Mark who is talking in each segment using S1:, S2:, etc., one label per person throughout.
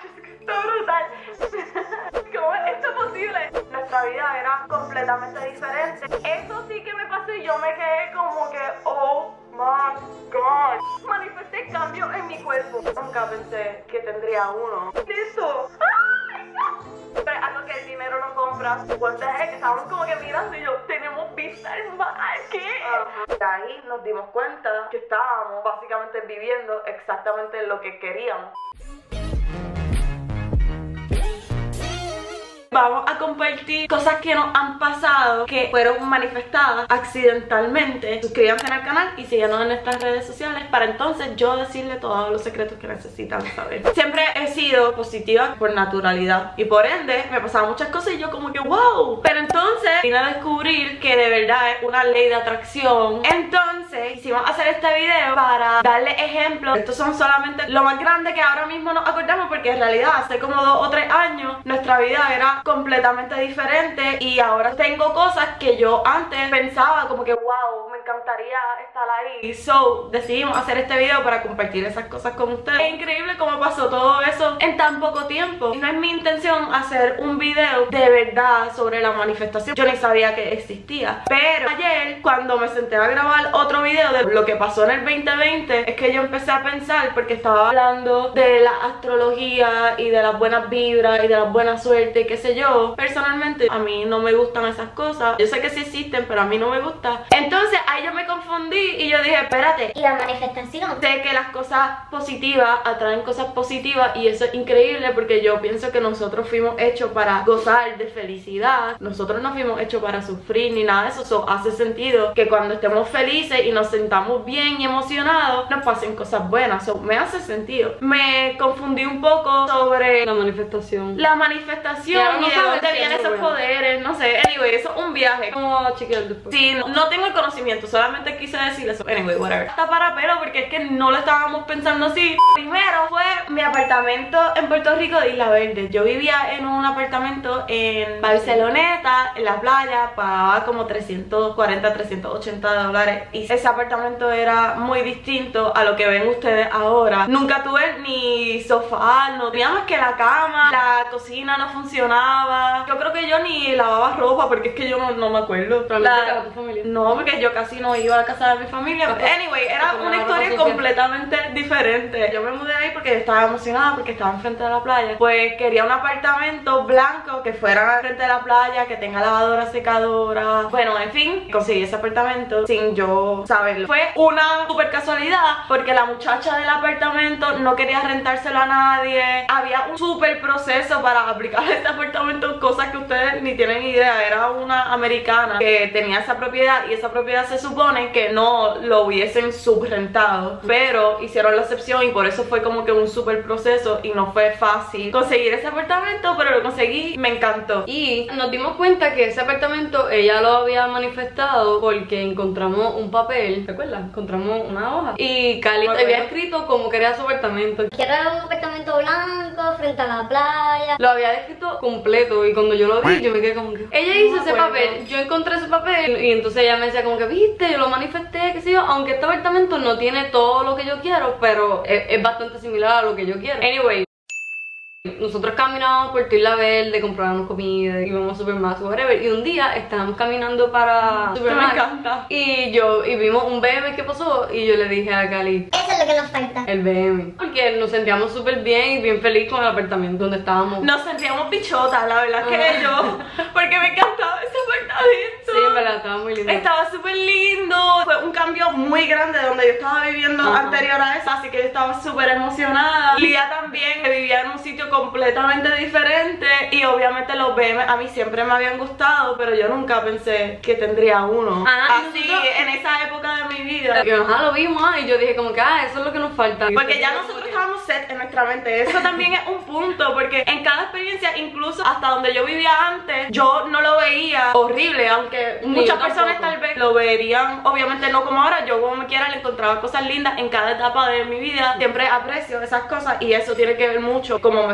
S1: es que está brutal. ¿Cómo es esto posible? Nuestra vida era completamente diferente. Eso sí que me pasó y yo me quedé como que, oh my God. Manifesté cambios en mi cuerpo. Nunca pensé que tendría uno. Listo. Pero es algo que el dinero no compra. What the heck, estábamos como que mirando y yo, tenemos vista al mar, ¿qué? De ahí nos dimos cuenta que estábamos básicamente viviendo exactamente lo que queríamos. Vamos a compartir cosas que nos han pasado, que fueron manifestadas accidentalmente. Suscríbanse al canal y síganos en nuestras redes sociales para entonces yo decirle todos los secretos que necesitan saber. Siempre he sido positiva por naturalidad y por ende me pasaban muchas cosas y yo como que wow. Pero entonces vine a descubrir que de verdad es una ley de atracción. Entonces quisimos hacer este video para darle ejemplos. Estos son solamente lo más grande que ahora mismo nos acordamos, porque en realidad hace como 2 o 3 años nuestra vida era completamente diferente y ahora tengo cosas que yo antes pensaba como que wow, me encantaría estar ahí. So decidimos hacer este video para compartir esas cosas con ustedes. Es increíble cómo pasó todo eso en tan poco tiempo. No es mi intención hacer un video de verdad sobre la manifestación, yo ni sabía que existía, pero ayer cuando me senté a grabar otro video de lo que pasó en el 2020 es que yo empecé a pensar, porque estaba hablando de la astrología y de las buenas vibras y de la buena suerte y qué sé yo. Personalmente a mí no me gustan esas cosas. Yo sé que sí existen, pero a mí no me gusta. Entonces ahí yo me confundí y yo dije, espérate,
S2: ¿y la manifestación?
S1: sé que las cosas positivas atraen cosas positivas y eso es increíble, porque yo pienso que nosotros fuimos hechos para gozar de felicidad. Nosotros no fuimos hechos para sufrir ni nada de eso. So, hace sentido que cuando estemos felices y nos sentamos bien y emocionados nos pasen cosas buenas. So, me hace sentido. Me confundí un poco sobre
S3: la manifestación.
S1: La manifestación y de dónde vienen esos poderes, no sé. Anyway, eso es un viaje.
S3: Vamos a chequear después.
S1: Sí, no tengo el conocimiento, solamente quise decir eso. Anyway, whatever. Está para pelo porque es que no lo estábamos pensando así. Primero fue mi apartamento en Puerto Rico de Isla Verde. Yo vivía en un apartamento en Barceloneta, en la playa, pagaba como 340, 380 dólares. Y ese apartamento era muy distinto a lo que ven ustedes ahora. Nunca tuve ni sofá, no tenía más que la cama, la cocina no funcionaba. Yo creo que yo ni lavaba ropa porque es que yo no me acuerdo.
S3: ¿Tu familia?
S1: No, porque yo casi no iba a casa de mi familia. Anyway, era una historia completamente diferente. Yo me mudé ahí porque estaba emocionada, porque estaba enfrente de la playa. Pues quería un apartamento blanco que fuera enfrente de la playa, que tenga lavadora, secadora. Bueno, en fin, conseguí ese apartamento sin yo saberlo. Fue una super casualidad porque la muchacha del apartamento no quería rentárselo a nadie. Había un super proceso para aplicar a este apartamento, cosas que ustedes ni tienen idea. Era una americana que tenía esa propiedad y esa propiedad se supone que no lo hubiesen subrentado, pero hicieron la excepción y por eso fue como que un super proceso y no fue fácil conseguir ese apartamento, pero lo conseguí, me encantó.
S3: Y nos dimos cuenta que ese apartamento ella lo había manifestado porque encontramos un papel, ¿te acuerdas? Encontramos una hoja y Cali había escrito cómo quería su apartamento.
S2: Quiero un apartamento blanco frente a la playa.
S3: Lo había descrito completo y cuando yo lo vi yo me quedé como que ella hizo ese papel, yo encontré ese papel y entonces ella me decía como que viste, yo lo manifesté, qué sé yo, aunque este apartamento no tiene todo lo que yo quiero, pero es bastante similar a lo que yo quiero. Anyway, nosotros caminábamos por Isla Verde, comprábamos comida, íbamos a Supermax, whatever. Y un día estábamos caminando para Supermax.
S1: Me encanta.
S3: Y vimos un BM que pasó y yo le dije a Cali,
S2: Eso es lo que nos falta.
S3: el BM. Porque nos sentíamos súper bien y bien feliz con el apartamento donde estábamos.
S1: Nos sentíamos bichotas, la verdad que yo, porque me encantaba ese apartamento.
S3: Sí, en verdad, estaba muy lindo.
S1: Estaba súper lindo. Fue un cambio muy grande de donde yo estaba viviendo anterior a eso, así que yo estaba súper emocionada. Lía también, que vivía en un sitio completamente diferente y obviamente los BM a mí siempre me habían gustado, pero yo nunca pensé que tendría uno. Así, en esa época de mi vida.
S3: Y lo vimos y yo dije como que eso es lo que nos falta.
S1: Porque ya nosotros estábamos set en nuestra mente. Eso también es un punto, porque en cada experiencia, incluso hasta donde yo vivía antes, yo no lo veía horrible, aunque muchas personas tal vez lo verían, obviamente no como ahora. Yo como me quiera le encontraba cosas lindas en cada etapa de mi vida. Siempre aprecio esas cosas y eso tiene que ver mucho cómo me fue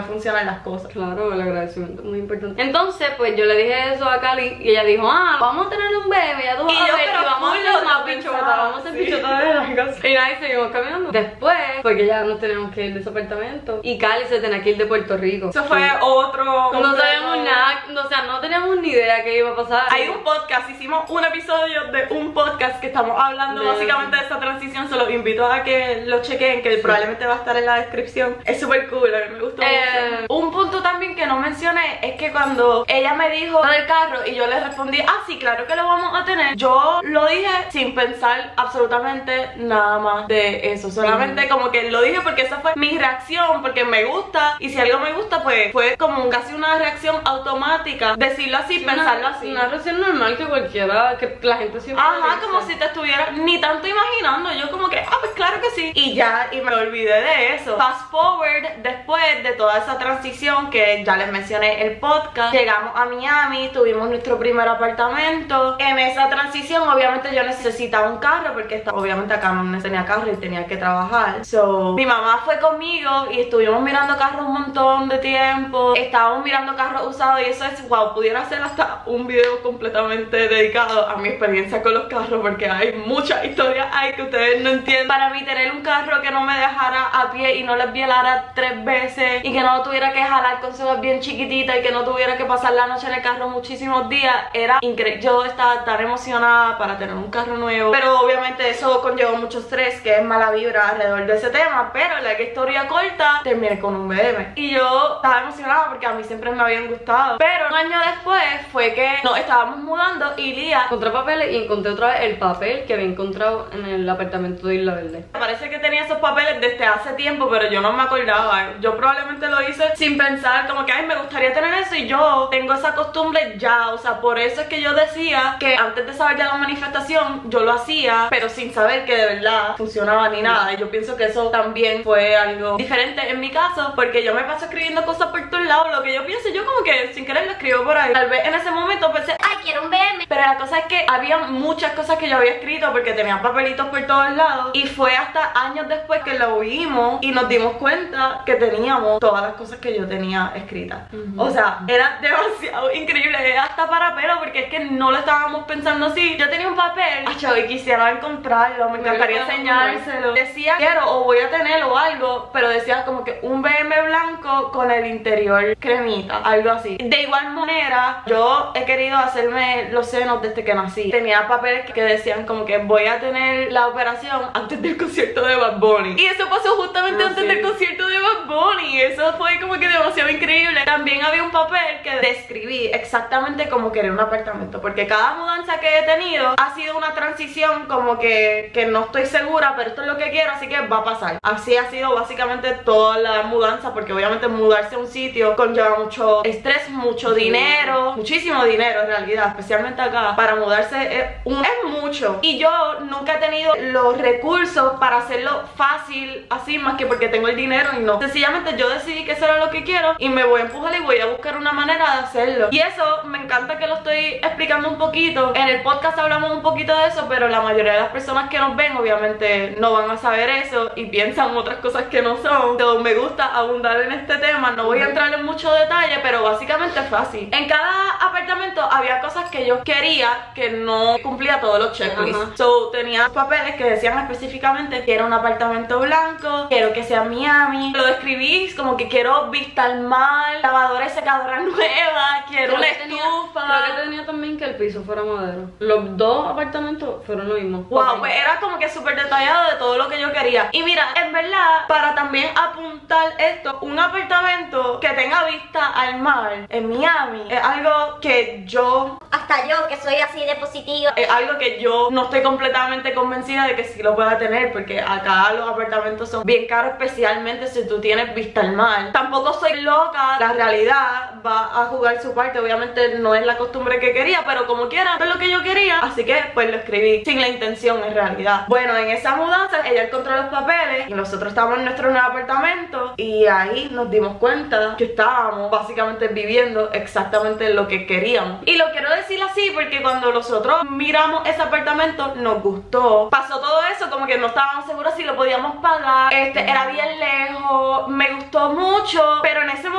S1: funcionar las cosas.
S3: Claro, el agradecimiento es muy importante. Entonces, pues yo le dije eso a Cali y ella dijo, vamos a tener un bebé, ya tú vas a ver, y vamos a hacer una bichota, vamos a hacer bichota de las cosas. Y nada, y seguimos caminando. Después, porque ya nos teníamos que ir de ese apartamento y Cali se tenía que ir de Puerto Rico.
S1: Eso fue otro...
S3: No sabíamos nada, o sea, no teníamos ni idea qué iba a pasar.
S1: Hay un podcast, hicimos un episodio de un podcast que estamos hablando básicamente de esa transición. Se los invito a que lo chequen, que probablemente va a estar en la descripción. Es súper cool, a mí me gustó mucho. Un punto también que no mencioné es que cuando ella me dijo lo del carro y yo le respondí, sí, claro que lo vamos a tener, yo lo dije sin pensar absolutamente nada más de eso, solamente como que lo dije porque esa fue mi reacción, porque me gusta, y si algo me gusta pues fue como casi una reacción automática, decirlo así, pensarlo así.
S3: Una reacción normal que cualquiera, que la gente siempre dice.
S1: Como si te estuviera ni tanto imaginando, yo como que, pues claro que sí, y ya, y me olvidé de eso. Fast forward, después de toda esa transición que ya les mencioné el podcast, llegamos a Miami, tuvimos nuestro primer apartamento. En esa transición obviamente yo necesitaba un carro porque obviamente acá no tenía carro y tenía que trabajar. So, mi mamá fue conmigo y estuvimos mirando carros un montón de tiempo. Estábamos mirando carros usados y eso es, wow, pudiera hacer hasta un video completamente dedicado a mi experiencia con los carros porque hay muchas historias ahí que ustedes no entienden. Para mí tener un carro que no me dejara a pie y no les vielara 3 veces y que no tuviera que jalar con cosas bien chiquititas y que no tuviera que pasar la noche en el carro muchísimos días, era increíble. Yo estaba tan emocionada para tener un carro nuevo, pero obviamente eso conllevó mucho estrés, que es mala vibra alrededor de ese tema, pero la historia corta, terminé con un BM y yo estaba emocionada porque a mí siempre me habían gustado. Pero un año después fue que nos estábamos mudando y Lía
S3: encontré papeles y encontré otra vez el papel que había encontrado en el apartamento de Isla Verde.
S1: Parece que tenía esos papeles desde hace tiempo, pero yo no me acordaba. Yo probablemente lo hice sin pensar, como que me gustaría tener eso, y yo tengo esa costumbre ya, o sea, por eso es que yo decía que antes de saber ya la manifestación yo lo hacía, pero sin saber que de verdad funcionaba ni nada. Y yo pienso que eso también fue algo diferente en mi caso, porque yo me paso escribiendo cosas por todos lados, lo que yo pienso, yo como que sin querer lo escribo por ahí. Tal vez en ese momento pensé,
S2: quiero un BM.
S1: Pero la cosa es que había muchas cosas que yo había escrito porque tenía papelitos por todos lados, y fue hasta años después que lo vimos y nos dimos cuenta que teníamos todas las cosas que yo tenía escritas. O sea, era demasiado increíble, era hasta para pelo, porque es que no lo estábamos pensando así. Yo tenía un papel, y quisiera encontrarlo, me encantaría enseñárselo. Decía quiero o voy a tener o algo, pero decía como que un BM blanco con el interior cremita, algo así. De igual manera, yo he querido hacerme los senos desde que nací. Tenía papeles que decían como que voy a tener la operación antes del concierto de Bad Bunny, y eso pasó justamente antes del concierto de Bad Bunny. Eso fue como que demasiado increíble. También había un papel que describí exactamente como quería un apartamento, porque cada mudanza que he tenido ha sido una transición como que no estoy segura, pero esto es lo que quiero, así que va a pasar. Así ha sido básicamente toda la mudanza, porque obviamente mudarse a un sitio conlleva mucho estrés, mucho dinero, muchísimo dinero en realidad, especialmente acá. Para mudarse es mucho, y yo nunca he tenido los recursos para hacerlo fácil así, más que porque tengo el dinero y no. Sencillamente yo decidí que eso era lo que quiero y me voy a empujar y voy a buscar una manera de hacerlo. Y eso me encanta que lo estoy explicando un poquito. En el podcast hablamos un poquito de eso, pero la mayoría de las personas que nos ven obviamente no van a saber eso y piensan otras cosas que no son. Entonces me gusta abundar en este tema. No voy a entrar en mucho detalle, pero básicamente es fácil. En cada apartamento había cosas que yo quería que no cumplía todos los checklists. So tenía papeles que decían específicamente quiero un apartamento blanco, quiero que sea Miami. Lo describí como que quiero vista al mar, lavadora y secadora nueva, quiero una estufa.
S3: Creo que tenía también que el piso fuera madera. Los dos apartamentos fueron lo mismo.
S1: Wow, pues era como que súper detallado de todo lo que yo quería. Y mira, en verdad, para también apuntar esto, un apartamento que tenga vista al mar en Miami es algo que
S2: hasta yo, que soy así de positiva,
S1: es algo que yo no estoy completamente convencida de que sí lo pueda tener, porque acá los apartamentos son bien caros, especialmente si tú tienes vista al mar. Tampoco soy loca, la realidad va a jugar su parte. Obviamente no es la costumbre que quería, pero como quiera, es lo que yo quería, así que pues lo escribí sin la intención en realidad. Bueno, en esa mudanza ella encontró los papeles y nosotros estábamos en nuestro nuevo apartamento, y ahí nos dimos cuenta que estábamos básicamente viviendo exactamente lo que queríamos. Y lo quiero decir así porque cuando nosotros miramos ese apartamento nos gustó. Pasó todo eso, como que no estábamos seguros si lo podíamos pagar, era bien lejos, me gustó mucho, pero en ese momento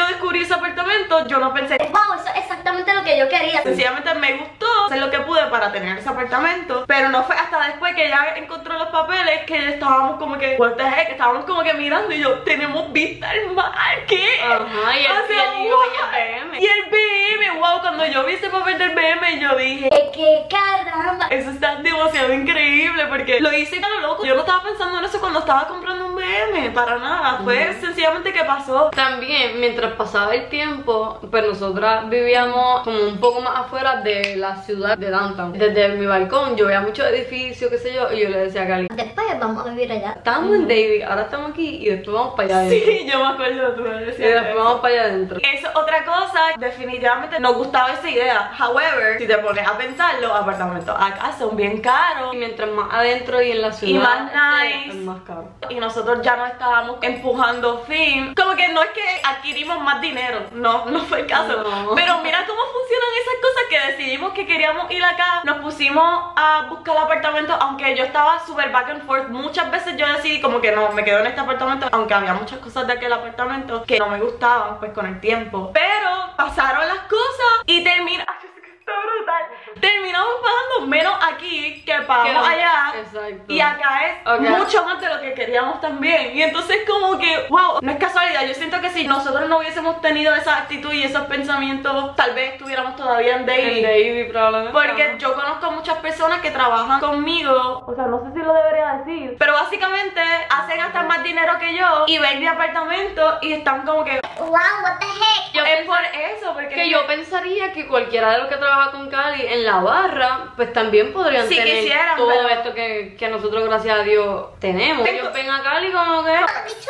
S1: yo descubrí ese apartamento, yo no pensé,
S2: Wow, eso es exactamente lo que yo quería.
S1: sencillamente me gustó hacer lo que pude para tener ese apartamento, pero no fue hasta después que ya encontró los papeles que estábamos como que, what the heck, estábamos como que mirando y yo, tenemos vista al mar, ¿qué?
S3: Ajá, y
S1: O sea,
S3: el
S1: what?
S3: BM.
S1: Y el BM, wow, cuando yo vi ese papel del BM yo dije,
S2: ¡Qué caramba!
S1: eso está demasiado increíble porque lo hice a lo loco. Yo no estaba pensando en eso cuando estaba comprando un BM, para nada. Fue sencillamente que pasó.
S3: También, mientras pasaba el tiempo, pues nosotras vivíamos como un poco más afuera de la ciudad de Downtown. Desde mi balcón yo veía muchos edificios, qué sé yo, y yo le decía a Cali,
S2: Después vamos a vivir allá.
S3: estábamos en David, ahora estamos aquí y después vamos para allá adentro.
S1: Sí, yo me acuerdo, tú me
S3: Y
S1: decías
S3: después
S1: eso.
S3: vamos para allá adentro.
S1: Eso es otra cosa, definitivamente nos gustaba esa idea. However, si te pones a pensar, los apartamentos acá son bien caros
S3: Y mientras más adentro y en la ciudad,
S1: y más nice.
S3: es más caro.
S1: y nosotros ya no estábamos empujando fin. Como que no es que adquirimos más dinero, no fue el caso.
S3: No.
S1: Pero mira cómo funcionan esas cosas que decidimos que queríamos ir acá. Nos pusimos a buscar apartamentos, aunque yo estaba súper back and forth. Muchas veces yo decidí como que no, me quedo en este apartamento, aunque había muchas cosas de aquel apartamento que no me gustaban pues con el tiempo. Pero pasaron las cosas y termina... Está brutal. Terminamos pagando menos aquí que pagamos allá.
S3: Exacto.
S1: Y acá es
S3: Ok.
S1: mucho más de lo que queríamos también. Y entonces como que, wow, no es casualidad. Yo siento que si nosotros no hubiésemos tenido esa actitud y esos pensamientos, tal vez estuviéramos todavía en
S3: En
S1: dating.
S3: David probablemente.
S1: Porque yo conozco muchas personas que trabajan conmigo, o sea, no sé si lo debería decir, pero básicamente hacen hasta más dinero que yo y ven mi apartamento y están como que,
S2: Wow, what the heck.
S3: Yo
S1: es por eso, porque
S3: que yo pensaría que cualquiera de los que trabaja con Cali en la barra, pues también podrían
S1: Si
S3: tener
S1: quisieran,
S3: todo
S1: pero-
S3: esto que nosotros, gracias a Dios, tenemos. Ellos ven a Cali como que...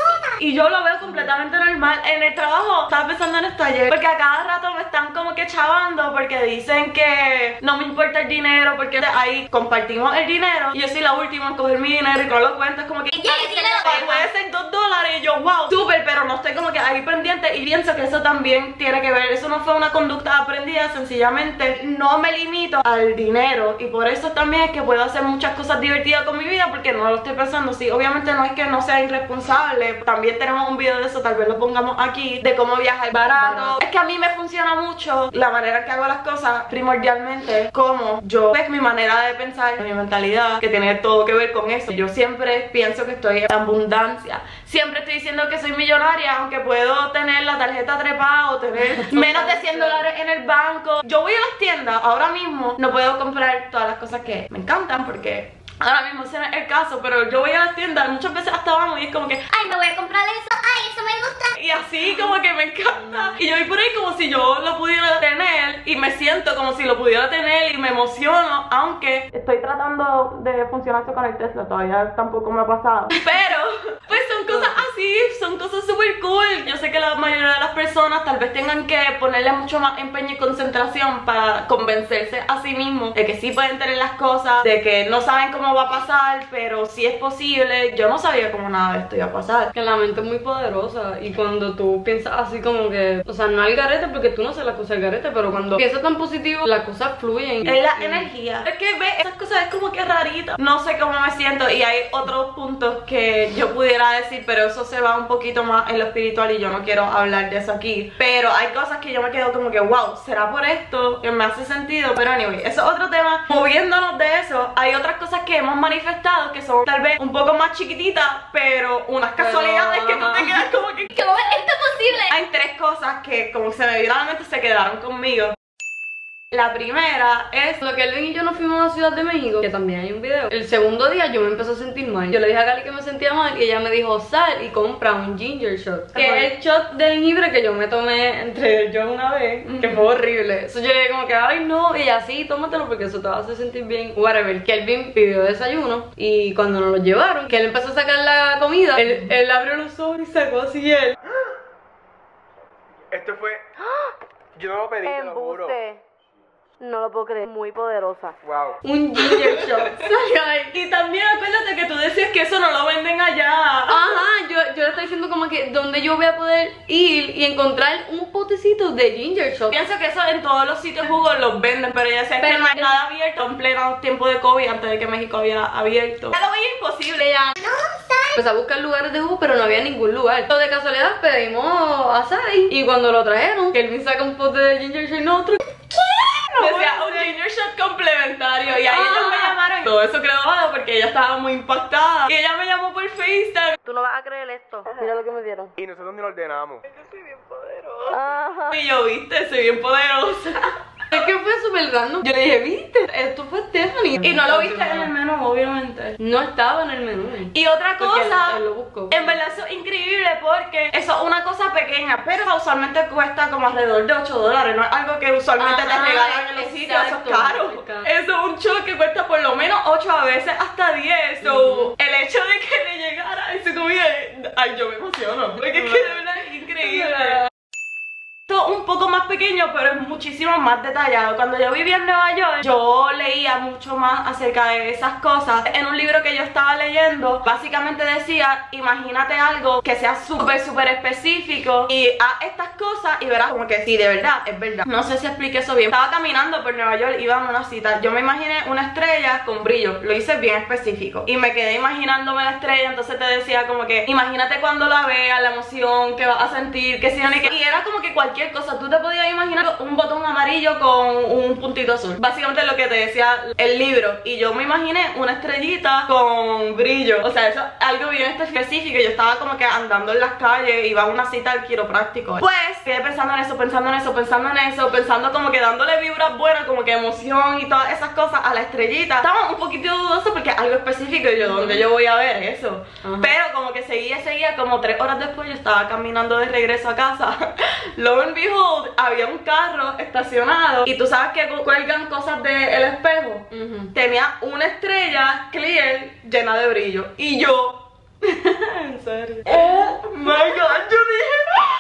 S1: y yo lo veo completamente normal. En el trabajo, estaba pensando en esto ayer, porque a cada rato me están como que chavando porque dicen que no me importa el dinero, porque ahí compartimos el dinero y yo soy la última en coger mi dinero y no lo cuento. Es como que puede ser $2 y yo, wow, súper, pero no estoy como que ahí pendiente y pienso que eso también tiene que ver. Eso no fue una conducta aprendida, sencillamente no me limito al dinero y por eso también es que puedo hacer muchas cosas divertidas con mi vida porque no lo estoy pensando. Sí, obviamente no es que no sea irresponsable, también tenemos un video de eso, tal vez lo pongamos aquí, de cómo viajar barato. Es que a mí me funciona mucho la manera en que hago las cosas, primordialmente como yo, pues mi manera de pensar, mi mentalidad, que tiene todo que ver con eso. Yo siempre pienso que estoy en abundancia, siempre estoy diciendo que soy millonaria, aunque puedo tener la tarjeta trepada o tener menos de $100 en el banco. Yo voy a las tiendas, ahora mismo no puedo comprar todas las cosas que me encantan porque ahora mismo ese no es el caso, pero yo voy a las tiendas, muchas veces hasta vamos y es como que
S2: Ay, me voy a comprar eso. Ay, eso me gusta.
S1: y así como que me encanta. Y yo voy por ahí como si yo lo pudiera tener y me siento como si lo pudiera tener y me emociono, aunque estoy tratando de funcionar con el Tesla, todavía tampoco me ha pasado. Pero pues son cosas así, son cosas súper cool. Yo sé que la mayoría de las personas tal vez tengan que ponerle mucho más empeño y concentración para convencerse a sí mismos de que sí pueden tener las cosas, de que no saben cómo va a pasar, pero sí es posible. Yo no sabía cómo nada de esto iba a pasar.
S3: Que la mente es muy poderosa y cuando tú piensas así como que, o sea, no al garete porque tú no sé la cosa al garete, pero cuando piensas tan positivo, las cosas fluyen.
S1: Es la energía. Es que ve, esas cosas es como que rarita. No sé cómo me siento y hay otros puntos que yo pudiera decir, pero eso se va un poquito más en lo espiritual y yo no quiero hablar de eso aquí. Pero hay cosas que yo me quedo como que, wow, ¿será por esto? Que me hace sentido, pero anyway, eso es otro tema. Moviéndonos de eso, hay otras cosas que hemos manifestado que son tal vez un poco más chiquititas, pero unas casualidades que tú te quedas como que...
S2: ¿Cómo es esto posible?
S1: Hay 3 cosas que como se me vieron a la mente se quedaron conmigo. La primera es...
S3: Lo que Elvin y yo nos fuimos a Ciudad de México, que también hay un video. El segundo día yo me empecé a sentir mal. Yo le dije a Cali que me sentía mal y ella me dijo, sal y compra un ginger shot. Que es el shot de jengibre que yo me tomé entre yo una vez, que fue horrible. Eso yo le dije como que, ay no, y así, tómatelo porque eso te va a hacer sentir bien. Whatever. Que Elvin pidió desayuno y cuando nos lo llevaron, que él empezó a sacar la comida, él abrió los ojos y sacó así él.
S4: Esto fue... Yo no lo pedí, te lo juro.
S3: No lo puedo creer, muy poderosa.
S4: Wow.
S3: Un ginger shot. Salió ahí.
S1: Y también acuérdate que tú decías que eso no lo venden allá.
S3: Ajá, yo le estoy diciendo como que donde yo voy a poder ir y encontrar un potecito de ginger shot.
S1: Pienso que eso en todos los sitios jugos los venden, pero ya sé que no hay nada abierto en pleno tiempo de COVID, antes de que México había abierto. Ya lo veía imposible ya.
S3: Empecé a buscar lugares de jugo, pero no había ningún lugar. Lo de casualidad pedimos açaí y cuando lo trajeron, Kelvin saca un pote de ginger shot y nosotros.
S1: Decía un ginger shot complementario y ahí ellos me llamaron y todo eso quedó bajo porque ella estaba muy impactada y ella me llamó por FaceTime.
S3: Tú no vas a creer esto. Mira lo que me dieron.
S4: Y nosotros ni lo ordenamos.
S3: Ajá.
S1: Y yo, viste, soy bien poderosa.
S3: Es que fue súper random. Yo le dije, ¿viste? Esto fue Stephanie.
S1: Y no lo viste en el menú, obviamente.
S3: No estaba en el menú.
S1: Y otra
S3: Porque
S1: cosa,
S3: él lo buscó.
S1: en verdad eso es increíble porque eso es una cosa pequeña, pero usualmente cuesta como alrededor de $8, no es algo que usualmente te
S3: Ajá,
S1: regalan en los sitios, eso
S3: exacto,
S1: es caro.
S3: exacto.
S1: Eso es un show que cuesta por lo menos 8, a veces hasta 10. So, el hecho de que le llegara ese comida, ay, yo me emociono, porque es que de verdad es increíble. Esto un poco más pequeño, pero es muchísimo más detallado. Cuando yo vivía en Nueva York, yo leía mucho más acerca de esas cosas. En un libro que yo estaba leyendo, básicamente decía, imagínate algo que sea súper específico y haz estas cosas y verás como que sí, de verdad, es verdad. No sé si expliqué eso bien. Estaba caminando por Nueva York, iba a una cita. Yo me imaginé una estrella con brillo, lo hice bien específico y me quedé imaginándome la estrella. Entonces te decía como que, imagínate cuando la veas, la emoción que vas a sentir, que si no, y era como que cualquier cosa, tú te podías imaginar un botón amarillo con un puntito azul, básicamente lo que te decía el libro, y yo me imaginé una estrellita con brillo, o sea, eso es algo bien específico. Yo estaba como que andando en las calles, iba a una cita al quiropráctico, pues quedé pensando en eso, pensando como que dándole vibras buenas, como que emoción y todas esas cosas a la estrellita. Estaba un poquito dudoso porque es algo específico y yo, ¿dónde yo voy a ver eso? Pero como que seguía, como 3 horas después yo estaba caminando de regreso a casa. Lo and behold, había un carro estacionado y tú sabes que cuelgan cosas del espejo. Tenía una estrella clear llena de brillo y yo en serio, oh my god, yo dije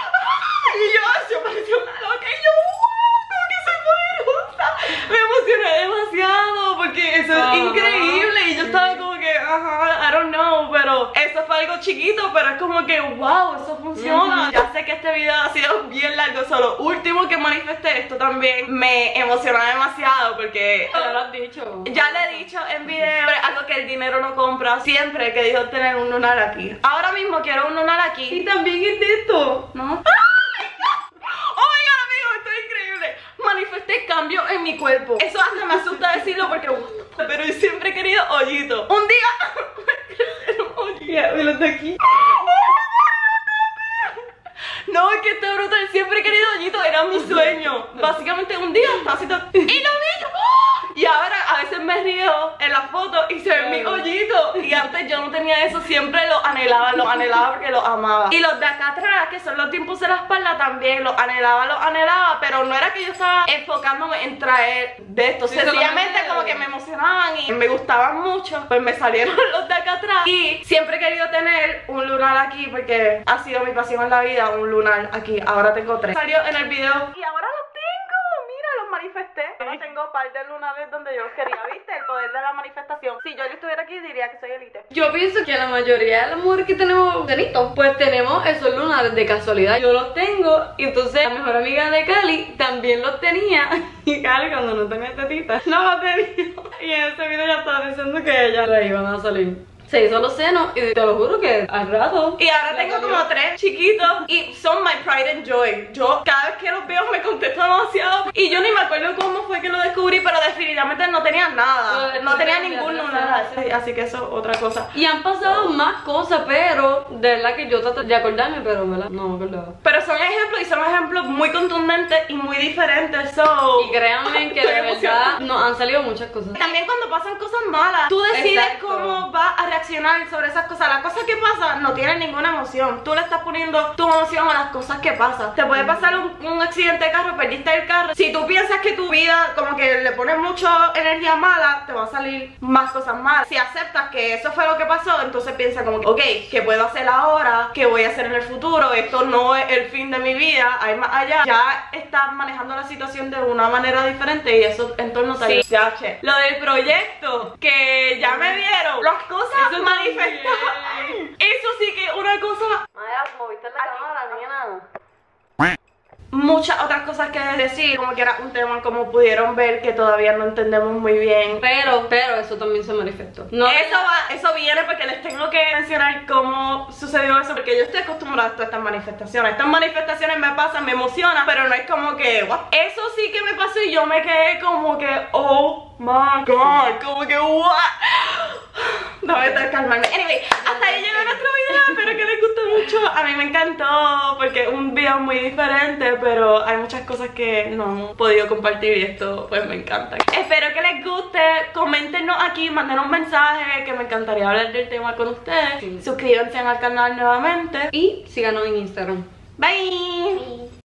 S1: y yo parecía una loca y yo wow, que soy poderosa. Me emocioné demasiado porque eso es increíble y yo estaba como que ajá, I don't know, pero eso fue algo chiquito, pero es como que wow, eso funciona. Ya sé que este video ha sido bien largo, solo último que manifesté, esto también me emocionó demasiado porque
S3: Ya lo has dicho.
S1: ya le he dicho en video, algo que el dinero no compra. Siempre he querido tener un lunar aquí. Ahora mismo quiero un lunar aquí.
S3: Y también es de esto, ¿no?
S1: Oh my god, amigos, esto es increíble. Manifesté cambio en mi cuerpo. Eso hasta me asusta decirlo porque pero yo siempre he querido hoyito. Un día un hoyito.
S3: Mira de aquí.
S1: No, es que está brutal. Siempre he querido hoyito, era mi sueño. Básicamente un día estaba así y lo vi yo. Y ahora a veces me río en las fotos y se ven mis hoyitos. Y antes yo no tenía eso, siempre lo anhelaba porque lo amaba. Y los de acá atrás, que son los tiempos de la espalda, también los anhelaba, pero no era que yo estaba enfocándome en traer de esto.
S3: Sí,
S1: sencillamente
S3: solamente
S1: como que me emocionaban y me gustaban mucho. Pues me salieron los de acá atrás. Y siempre he querido tener un lunar aquí porque ha sido mi pasión en la vida, un lunar aquí. Ahora tengo 3. Salió en el video y ahora los tengo. Mira, los manifesté. Ahora tengo un par de lunares donde yo los quería. ¿Viste? El poder de la manifestación. Si yo estuviera aquí diría que soy elite.
S3: Yo pienso que la mayoría de las mujeres que tenemos cenitos, pues tenemos esos lunares de casualidad. Yo los tengo y entonces la mejor amiga de Cali también los tenía. Y Cali cuando no tenía tetitas no los tenía. Y en ese video ya estaba diciendo que ella le iban a salir. Se hizo los senos y te lo juro que al rato.
S1: Y ahora tengo como 3 chiquitos y son my pride and joy. Yo cada vez que los veo me contesto demasiado. Y yo ni me acuerdo cómo fue que lo descubrí, pero definitivamente no tenía nada. No tenía ningún lunar. Así que eso es otra cosa.
S3: Y han pasado más cosas, pero de verdad que yo trato de acordarme, pero ¿verdad? No me acordaba.
S1: Pero son ejemplos y son ejemplos muy contundentes y muy diferentes. So,
S3: Y créanme que de verdad nos han salido muchas cosas.
S1: también cuando pasan cosas malas, tú decides
S3: Exacto.
S1: cómo vas a reaccionar sobre esas cosas. Las cosas que pasan no tienen ninguna emoción. Tú le estás poniendo tu emoción a las cosas que pasan. Te puede pasar un accidente de carro, perdiste el carro. Si tú piensas que tu vida como que le pones mucha energía mala, te va a salir más cosas malas. Si aceptas que eso fue lo que pasó, entonces piensa como que, ok, ¿qué puedo hacer ahora? ¿Qué voy a hacer en el futuro? Esto no es el fin de mi vida. Hay ir más allá, ya estás manejando la situación de una manera diferente y eso en torno te ayuda. Ya, che. Lo del proyecto, que ya me vieron, las cosas manifestadas. Eso sí que es una cosa.
S3: Maya, moviste la cámara, nena.
S1: Muchas otras cosas que decir, como que era un tema, como pudieron ver, que todavía no entendemos muy bien.
S3: Pero eso también se manifestó.
S1: No, eso viene porque les tengo que mencionar cómo sucedió eso, porque yo estoy acostumbrada a todas estas manifestaciones. Estas manifestaciones me pasan, me emocionan, pero no es como que, what? Eso sí que me pasó y yo me quedé como que, oh my god, como que, what? Dame estar calmarme. Anyway, hasta ahí llegó nuestro video, espero que les guste mucho. A mí me encantó porque es un video muy diferente, pero hay muchas cosas que no he podido compartir y esto pues me encanta. Espero que les guste, coméntenos aquí, manden un mensaje que me encantaría hablar del tema con ustedes. Suscríbanse al canal nuevamente
S3: y síganos en Instagram.
S1: Bye.